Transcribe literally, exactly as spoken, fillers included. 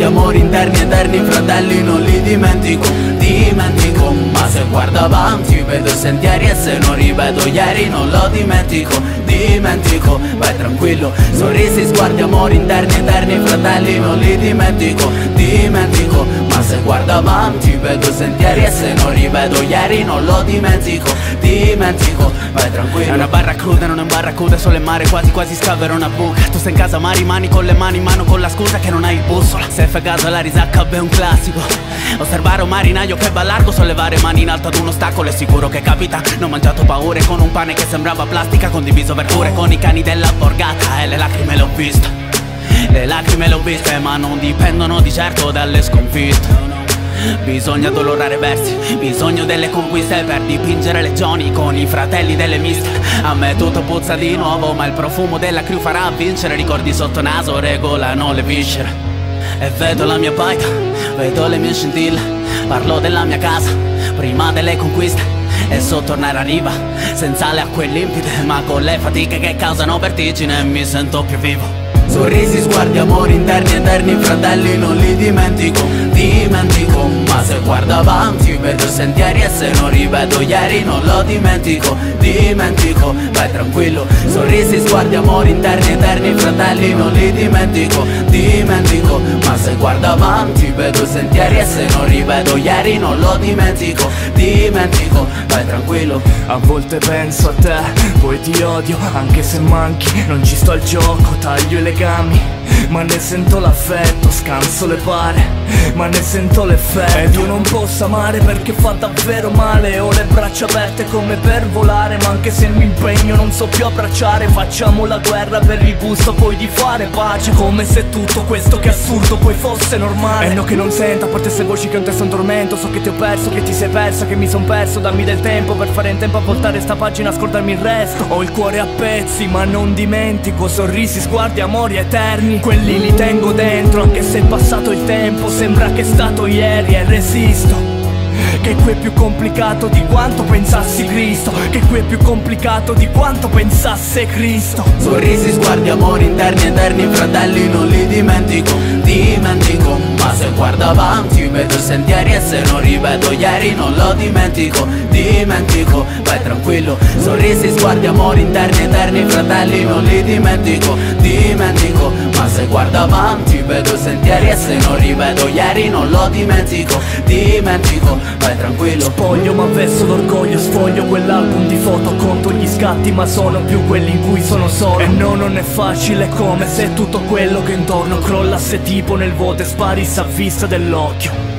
amori interni eterni, fratelli non li dimentico, dimentico. Ma se guardo avanti vedo i sentieri e se non rivedo ieri non lo dimentico, dimentico. Vai tranquillo, sorrisi, sguardi, amori interni eterni, fratelli non li dimentico, dimentico. Ma se guardo avanti vedo i sentieri e se non rivedo ieri non lo dimentico, dimentico. Vai tranquillo. È una barra cruda, non è un barracuda, solo in mare quasi quasi scavero una buca. Tu sei in casa ma rimani con le mani in mano con la scusa che non hai il bussola. Se fai caso alla risacca è un classico, osservare un marinaio che va largo, sollevare mani in alto ad un ostacolo è sicuro che capita. Non ho mangiato paure con un pane che sembrava plastica, condiviso verdure con i cani della borgata e le lacrime le ho viste, le lacrime le ho viste, ma non dipendono di certo dalle sconfitte. Bisogna dolorare versi, bisogno delle conquiste per dipingere legioni con i fratelli delle miste. A me tutto puzza di nuovo, ma il profumo della crew farà vincere. Ricordi sotto naso regolano le viscere. E vedo la mia baita, vedo le mie scintille, parlo della mia casa, prima delle conquiste. E so tornare a riva, senza le acque limpide, ma con le fatiche che causano vertigine mi sento più vivo. Sorrisi, sguardi, amori interni eterni, fratelli non li dimentico, dimentico. Ma se guardo avanti vedo i sentieri e se non rivedo ieri non lo dimentico, dimentico. Vai tranquillo, sorrisi, sguardi, amori interni eterni, fratelli non li dimentico, dimentico. Ma se guardo avanti vedo i sentieri e se non rivedo ieri non lo dimentico, dimentico. Vai tranquillo. A volte penso a te, poi ti odio, anche se manchi. Non ci sto al gioco, taglio i legami, ma ne sento l'affetto. Scanso le pare, ma ne sento l'effetto. Ed io non posso amare perché fa davvero male. Ho le braccia aperte come per volare, ma anche se mi impegno non so più abbracciare. Facciamo la guerra per il gusto poi di fare pace, come se tutto questo che è assurdo poi fosse normale. E no che non sento, a parte se voci che un testo è un tormento. So che ti ho perso, che ti sei persa, che mi son perso. Dammi del tempo per fare in tempo a voltare sta pagina, scordarmi il resto. Ho il cuore a pezzi ma non dimentico, sorrisi, sguardi, amori eterni, quelli li tengo dentro. Anche se è passato il tempo, sembra che è stato ieri e resisto. Che qui è più complicato di quanto pensassi Cristo, che qui è più complicato di quanto pensasse Cristo. Sorrisi, sguardi, amori interni eterni, fratelli non li dimentico, dimentico. Ma se guardo avanti vedo i sentieri e se non rivedo ieri non lo dimentico, dimentico. Vai tranquillo, sorrisi, sguardi, amori interni eterni, fratelli non li dimentico, dimentico. Ma se guardo avanti vedo i sentieri e se non rivedo ieri non lo dimentico, dimentico. Vai tranquillo. Spoglio ma verso l'orgoglio, sfoglio quell'album di foto, conto gli scatti ma sono più quelli in cui sono solo. E no, non è facile, come se tutto quello che intorno crollasse tipo nel vuoto e sparisse a vista dell'occhio.